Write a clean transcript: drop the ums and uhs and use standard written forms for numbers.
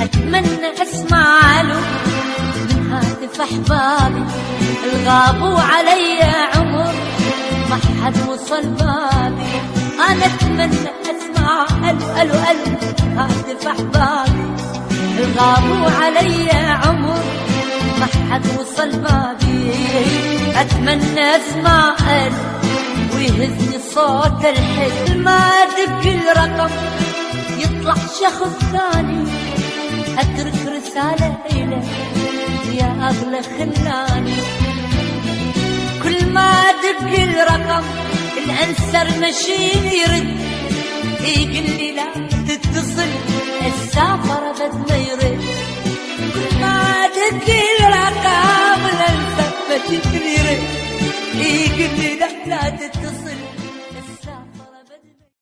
أتمنى أسمع له من هاتف أحبابي الغابوا علي عمر ما حد وصل بابي. أنا أتمنى أسمع ألو ألو ألو هاتف أحبابي الغابوا علي عمر ما حد وصل بابي. أتمنى أسمع ألو ويهزني صوت الحزن ما أدق الرقم يطلع شخص ثاني أترك رسالة إلك يا أغلى خلاني. كل ما أدق الرقم الأنسر مشين يرد يقول لي لا تتصل السافر بد ما يرد. كل ما أدق الرقم الأنسر مشين يرد يقول لي لا تتصل